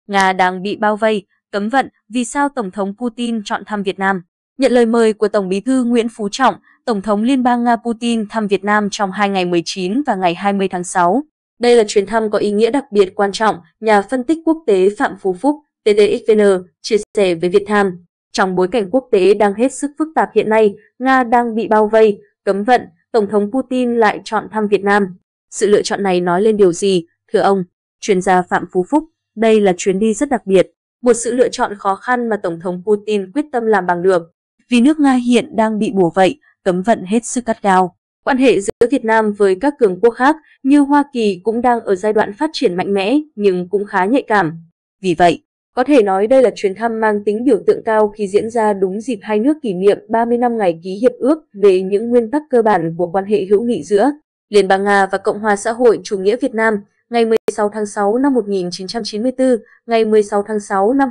Nga đang bị bao vây, cấm vận, vì sao Tổng thống Putin chọn thăm Việt Nam? Nhận lời mời của Tổng Bí thư Nguyễn Phú Trọng, Tổng thống Liên bang Nga Putin thăm Việt Nam trong hai ngày 19 và ngày 20 tháng 6. Đây là chuyến thăm có ý nghĩa đặc biệt quan trọng, nhà phân tích quốc tế Phạm Phú Phúc, TTXVN, chia sẻ với Vietnam. Trong bối cảnh quốc tế đang hết sức phức tạp hiện nay, Nga đang bị bao vây, cấm vận, Tổng thống Putin lại chọn thăm Việt Nam. Sự lựa chọn này nói lên điều gì, thưa ông? Chuyên gia Phạm Phú Phúc, đây là chuyến đi rất đặc biệt, một sự lựa chọn khó khăn mà Tổng thống Putin quyết tâm làm bằng được. Vì nước Nga hiện đang bị bủa vây, cấm vận hết sức gắt gao. Quan hệ giữa Việt Nam với các cường quốc khác như Hoa Kỳ cũng đang ở giai đoạn phát triển mạnh mẽ nhưng cũng khá nhạy cảm. Vì vậy, có thể nói đây là chuyến thăm mang tính biểu tượng cao khi diễn ra đúng dịp hai nước kỷ niệm 30 năm ngày ký hiệp ước về những nguyên tắc cơ bản của quan hệ hữu nghị giữa Liên bang Nga và Cộng hòa xã hội chủ nghĩa Việt Nam ngày 16 tháng 6 năm 1994, ngày 16 tháng 6 năm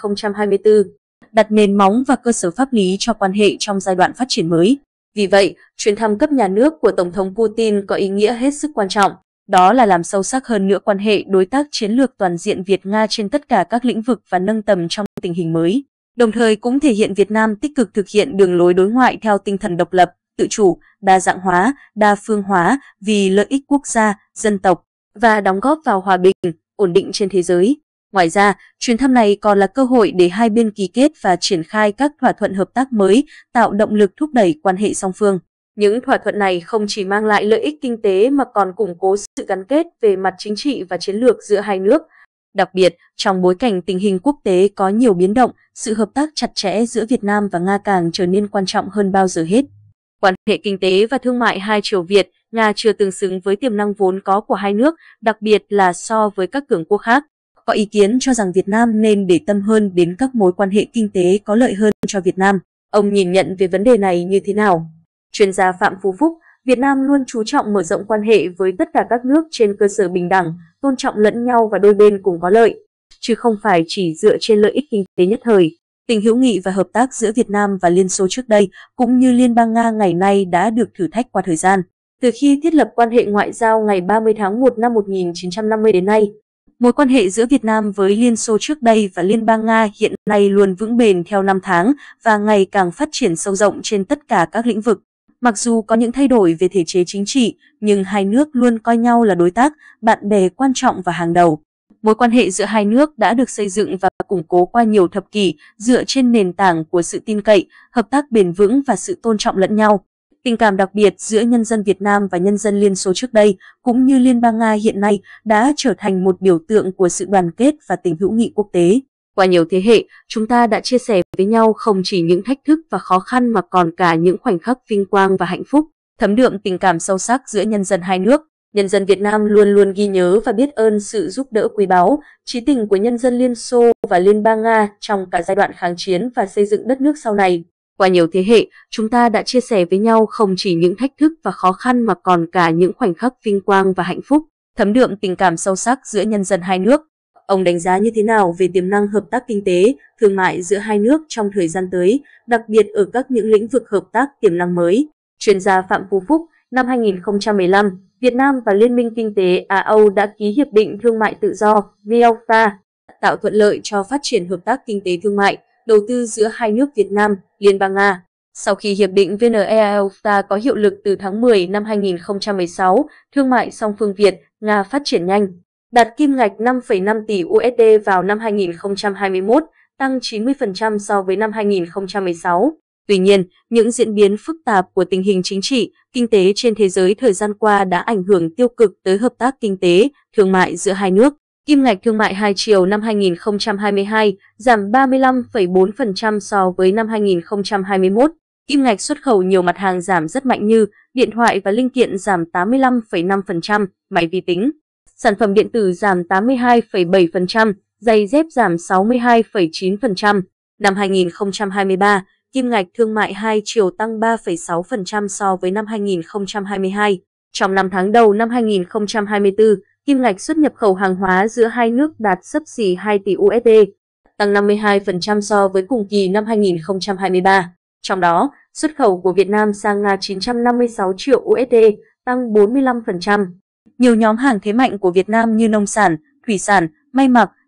2024, đặt nền móng và cơ sở pháp lý cho quan hệ trong giai đoạn phát triển mới. Vì vậy, chuyến thăm cấp nhà nước của Tổng thống Putin có ý nghĩa hết sức quan trọng, đó là làm sâu sắc hơn nữa quan hệ đối tác chiến lược toàn diện Việt-Nga trên tất cả các lĩnh vực và nâng tầm trong tình hình mới. Đồng thời cũng thể hiện Việt Nam tích cực thực hiện đường lối đối ngoại theo tinh thần độc lập, tự chủ, đa dạng hóa, đa phương hóa vì lợi ích quốc gia, dân tộc và đóng góp vào hòa bình, ổn định trên thế giới. Ngoài ra, chuyến thăm này còn là cơ hội để hai bên ký kết và triển khai các thỏa thuận hợp tác mới, tạo động lực thúc đẩy quan hệ song phương. Những thỏa thuận này không chỉ mang lại lợi ích kinh tế mà còn củng cố sự gắn kết về mặt chính trị và chiến lược giữa hai nước. Đặc biệt, trong bối cảnh tình hình quốc tế có nhiều biến động, sự hợp tác chặt chẽ giữa Việt Nam và Nga càng trở nên quan trọng hơn bao giờ hết. Quan hệ kinh tế và thương mại hai chiều Việt, Nga chưa tương xứng với tiềm năng vốn có của hai nước, đặc biệt là so với các cường quốc khác. Có ý kiến cho rằng Việt Nam nên để tâm hơn đến các mối quan hệ kinh tế có lợi hơn cho Việt Nam. Ông nhìn nhận về vấn đề này như thế nào? Chuyên gia Phạm Phú Phúc, Việt Nam luôn chú trọng mở rộng quan hệ với tất cả các nước trên cơ sở bình đẳng, tôn trọng lẫn nhau và đôi bên cùng có lợi, chứ không phải chỉ dựa trên lợi ích kinh tế nhất thời. Tình hữu nghị và hợp tác giữa Việt Nam và Liên Xô trước đây, cũng như Liên bang Nga ngày nay đã được thử thách qua thời gian. Từ khi thiết lập quan hệ ngoại giao ngày 30 tháng 1 năm 1950 đến nay, mối quan hệ giữa Việt Nam với Liên Xô trước đây và Liên bang Nga hiện nay luôn vững bền theo năm tháng và ngày càng phát triển sâu rộng trên tất cả các lĩnh vực. Mặc dù có những thay đổi về thể chế chính trị, nhưng hai nước luôn coi nhau là đối tác, bạn bè quan trọng và hàng đầu. Mối quan hệ giữa hai nước đã được xây dựng và củng cố qua nhiều thập kỷ dựa trên nền tảng của sự tin cậy, hợp tác bền vững và sự tôn trọng lẫn nhau. Tình cảm đặc biệt giữa nhân dân Việt Nam và nhân dân Liên Xô trước đây, cũng như Liên bang Nga hiện nay, đã trở thành một biểu tượng của sự đoàn kết và tình hữu nghị quốc tế. Qua nhiều thế hệ, chúng ta đã chia sẻ với nhau không chỉ những thách thức và khó khăn mà còn cả những khoảnh khắc vinh quang và hạnh phúc, thấm đượm tình cảm sâu sắc giữa nhân dân hai nước. Nhân dân Việt Nam luôn luôn ghi nhớ và biết ơn sự giúp đỡ quý báu, trí tình của nhân dân Liên Xô và Liên bang Nga trong cả giai đoạn kháng chiến và xây dựng đất nước sau này. Qua nhiều thế hệ, chúng ta đã chia sẻ với nhau không chỉ những thách thức và khó khăn mà còn cả những khoảnh khắc vinh quang và hạnh phúc, thấm đượm tình cảm sâu sắc giữa nhân dân hai nước. Ông đánh giá như thế nào về tiềm năng hợp tác kinh tế, thương mại giữa hai nước trong thời gian tới, đặc biệt ở các những lĩnh vực hợp tác tiềm năng mới? Chuyên gia Phạm Phú Phúc, năm 2015, Việt Nam và Liên minh Kinh tế Á-Âu đã ký Hiệp định Thương mại Tự do VEFTA, tạo thuận lợi cho phát triển hợp tác kinh tế thương mại, đầu tư giữa hai nước Việt Nam, Liên bang Nga. Sau khi Hiệp định VNEFTA có hiệu lực từ tháng 10 năm 2016, thương mại song phương Việt-Nga phát triển nhanh, đạt kim ngạch 5,5 tỷ USD vào năm 2021, tăng 90% so với năm 2016. Tuy nhiên, những diễn biến phức tạp của tình hình chính trị, kinh tế trên thế giới thời gian qua đã ảnh hưởng tiêu cực tới hợp tác kinh tế, thương mại giữa hai nước. Kim ngạch thương mại hai chiều năm 2022 giảm 35,4% so với năm 2021. Kim ngạch xuất khẩu nhiều mặt hàng giảm rất mạnh như điện thoại và linh kiện giảm 85,5%, máy vi tính. Sản phẩm điện tử giảm 82,7%, giày dép giảm 62,9%. Năm 2023, kim ngạch thương mại hai chiều tăng 3,6% so với năm 2022. Trong 5 tháng đầu năm 2024, kim ngạch xuất nhập khẩu hàng hóa giữa hai nước đạt xấp xỉ 2 tỷ USD, tăng 52% so với cùng kỳ năm 2023. Trong đó, xuất khẩu của Việt Nam sang Nga 956 triệu USD, tăng 45%. Nhiều nhóm hàng thế mạnh của Việt Nam như nông sản, thủy sản, may mặc,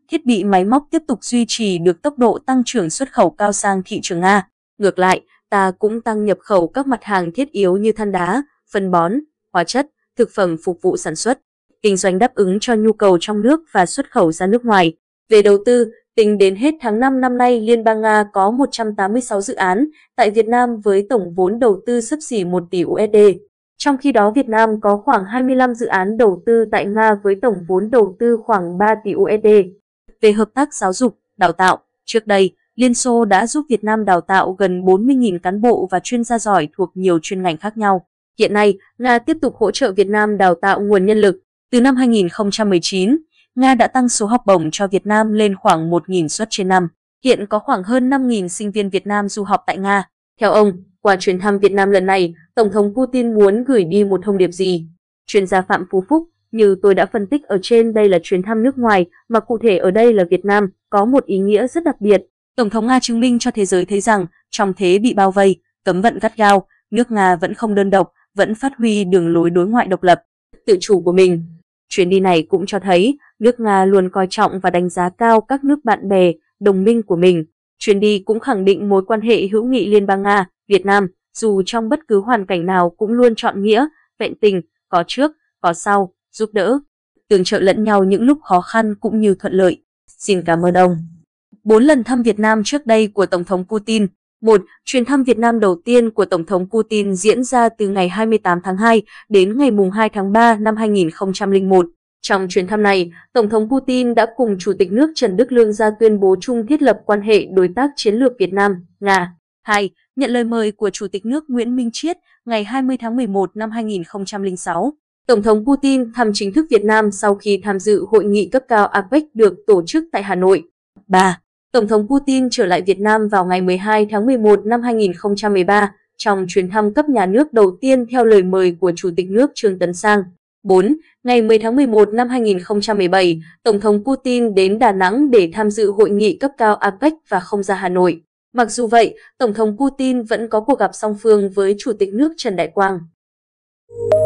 thiết bị máy móc tiếp tục duy trì được tốc độ tăng trưởng xuất khẩu cao sang thị trường Nga. Ngược lại, ta cũng tăng nhập khẩu các mặt hàng thiết yếu như than đá, phân bón, hóa chất, thực phẩm phục vụ sản xuất, kinh doanh đáp ứng cho nhu cầu trong nước và xuất khẩu ra nước ngoài. Về đầu tư, tính đến hết tháng 5 năm nay, Liên bang Nga có 186 dự án tại Việt Nam với tổng vốn đầu tư xấp xỉ 1 tỷ USD. Trong khi đó, Việt Nam có khoảng 25 dự án đầu tư tại Nga với tổng vốn đầu tư khoảng 3 tỷ USD. Về hợp tác giáo dục, đào tạo, trước đây, Liên Xô đã giúp Việt Nam đào tạo gần 40.000 cán bộ và chuyên gia giỏi thuộc nhiều chuyên ngành khác nhau. Hiện nay, Nga tiếp tục hỗ trợ Việt Nam đào tạo nguồn nhân lực. Từ năm 2019, Nga đã tăng số học bổng cho Việt Nam lên khoảng 1.000 suất trên năm. Hiện có khoảng hơn 5.000 sinh viên Việt Nam du học tại Nga. Theo ông, qua chuyến thăm Việt Nam lần này, Tổng thống Putin muốn gửi đi một thông điệp gì? Chuyên gia Phạm Phú Phúc, như tôi đã phân tích ở trên, đây là chuyến thăm nước ngoài, mà cụ thể ở đây là Việt Nam, có một ý nghĩa rất đặc biệt. Tổng thống Nga chứng minh cho thế giới thấy rằng, trong thế bị bao vây, cấm vận gắt gao, nước Nga vẫn không đơn độc, vẫn phát huy đường lối đối ngoại độc lập, tự chủ của mình. Chuyến đi này cũng cho thấy, nước Nga luôn coi trọng và đánh giá cao các nước bạn bè, đồng minh của mình. Chuyến đi cũng khẳng định mối quan hệ hữu nghị Liên bang Nga, Việt Nam, dù trong bất cứ hoàn cảnh nào cũng luôn trọn nghĩa, vẹn tình, có trước, có sau, giúp đỡ, tương trợ lẫn nhau những lúc khó khăn cũng như thuận lợi. Xin cảm ơn ông. 4 lần thăm Việt Nam trước đây của Tổng thống Putin. 1. Chuyến thăm Việt Nam đầu tiên của Tổng thống Putin diễn ra từ ngày 28 tháng 2 đến ngày 2 tháng 3 năm 2001. Trong chuyến thăm này, Tổng thống Putin đã cùng Chủ tịch nước Trần Đức Lương ra tuyên bố chung thiết lập quan hệ đối tác chiến lược Việt Nam-Nga. 2. Nhận lời mời của Chủ tịch nước Nguyễn Minh Chiết ngày 20 tháng 11 năm 2006. Tổng thống Putin thăm chính thức Việt Nam sau khi tham dự hội nghị cấp cao APEC được tổ chức tại Hà Nội. 3. Tổng thống Putin trở lại Việt Nam vào ngày 12 tháng 11 năm 2013 trong chuyến thăm cấp nhà nước đầu tiên theo lời mời của Chủ tịch nước Trương Tấn Sang. 4. Ngày 10 tháng 11 năm 2017, Tổng thống Putin đến Đà Nẵng để tham dự hội nghị cấp cao APEC và không ra Hà Nội. Mặc dù vậy, Tổng thống Putin vẫn có cuộc gặp song phương với Chủ tịch nước Trần Đại Quang.